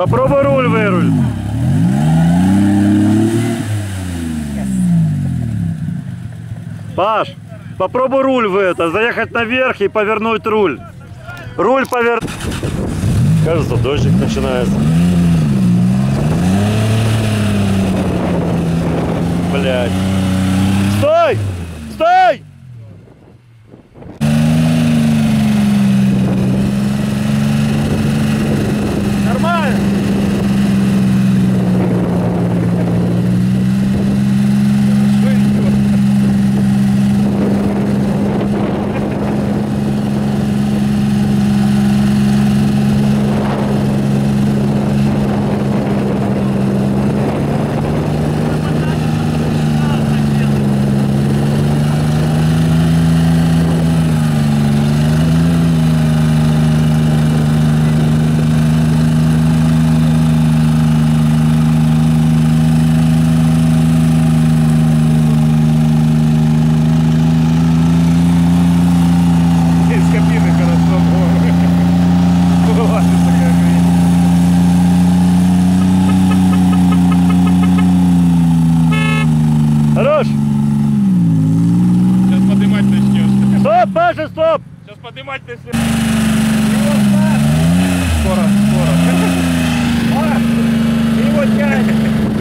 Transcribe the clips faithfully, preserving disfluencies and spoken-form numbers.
Попробуй руль выруль. Паш, попробуй руль в это, заехать наверх и повернуть руль. Руль повернуть. Кажется, дождик начинается. Блядь. Стой! Стой! Нормально! Хорош! Сейчас поднимать начнешь. Стоп, Паша, стоп! Сейчас поднимать начнешь. Скоро, скоро. Ты его тянешь!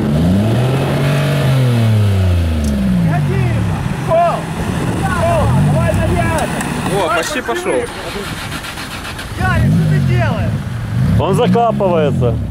Пол! Пол! Давай наверх! О, почти пошел. Гарик, что ты делаешь? Он закапывается.